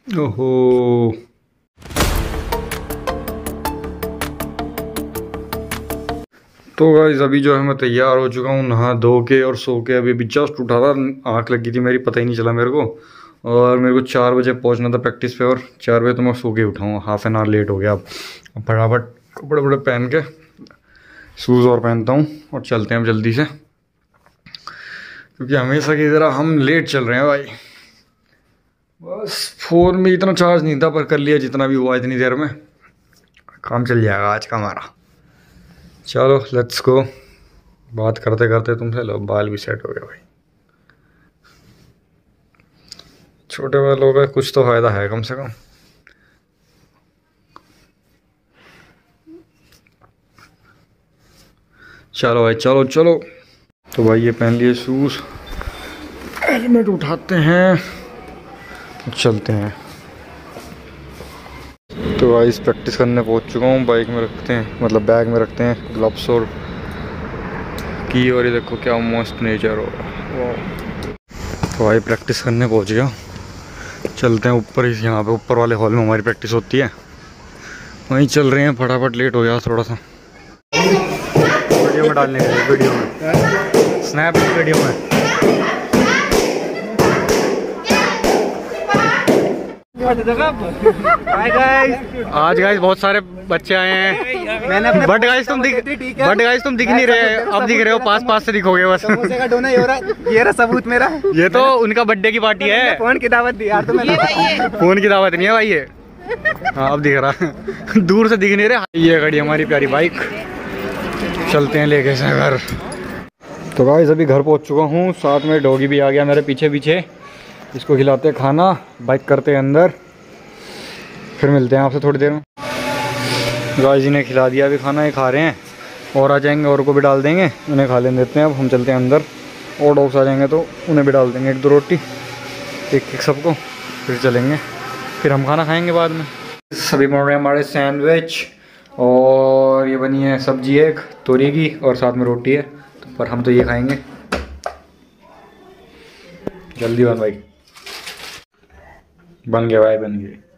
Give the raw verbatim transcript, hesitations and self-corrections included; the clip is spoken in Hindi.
ओहो, तो गाइस अभी जो है मैं तैयार हो चुका हूँ नहा धो के और सो के। अभी अभी जस्ट उठा था, आँख लगी थी मेरी, पता ही नहीं चला मेरे को। और मेरे को चार बजे पहुँचना था प्रैक्टिस पे, और चार बजे तो मैं सो के उठा हूँ, हाफ एन आवर लेट हो गया। अब फटाफट कपड़े वपड़े पहन के शूज़ और पहनता हूँ और चलते हैं अब जल्दी से, क्योंकि हमेशा की तरह हम लेट चल रहे हैं भाई। बस फ़ोन में इतना चार्ज नहीं था, पर कर लिया जितना भी हुआ इतनी देर में, काम चल जाएगा आज का हमारा। चलो लेट्स गो। बात करते करते तुमसे लो बाल भी सेट हो गया भाई। छोटे बालों का कुछ तो फ़ायदा है कम से कम। चलो भाई चलो चलो। तो भाई ये पहन लिए शूज़, हेलमेट उठाते हैं, चलते हैं। तो भाई इस प्रैक्टिस करने पहुंच चुका हूँ। बाइक में रखते हैं, मतलब बैग में रखते हैं ग्लव्स और की, और ये देखो क्या मस्त नेचर हो रहा। तो भाई प्रैक्टिस करने पहुंच गया, चलते हैं ऊपर। इस यहाँ पे ऊपर वाले हॉल में हमारी प्रैक्टिस होती है, वहीं चल रहे हैं। फटाफट लेट हो गया थोड़ा सा। वीडियो में डालने के लिए, वीडियो में स्नैप वीडियो में। हाय गाइस, आज गाइस बहुत सारे बच्चे आए हैं। मैंने अपने बट गाइस तुम दिख बट गाइस तुम दिख नहीं रहे, अब दिख रहे हो, पास पास से दिखोगे बस। समोसे का डोना हो रहा है, ये रहा सबूत मेरा। ये तो उनका बर्थडे की पार्टी है। फोन की दावत दी यार तुम्हें। फोन की दावत नहीं है भाई ये। हाँ अब दिख रहा, दूर से दिख नहीं रहे। ये गाड़ी हमारी प्यारी बाइक, चलते हैं लेके से घर। तो गाइस अभी घर पहुंच चुका हूँ, साथ में डॉगी भी आ गया मेरे पीछे पीछे। इसको खिलाते हैं खाना, बाइक करते हैं अंदर, फिर मिलते हैं आपसे थोड़ी देर में। गाइस इन्हें खिला दिया अभी खाना, ये खा रहे हैं, और आ जाएंगे और को भी डाल देंगे, उन्हें खा लेने देते हैं। अब हम चलते हैं अंदर, और डॉग्स आ जाएंगे तो उन्हें भी डाल देंगे एक दो रोटी, एक एक सबको, फिर चलेंगे, फिर हम खाना खाएंगे बाद में। सभी बन रहे हैं हमारे सैंडविच, और ये बनी है सब्जी एक तोरी की, और साथ में रोटी है, तो पर हम तो ये खाएंगे। जल्दी बन भाई, बन गया भाई, बन गया।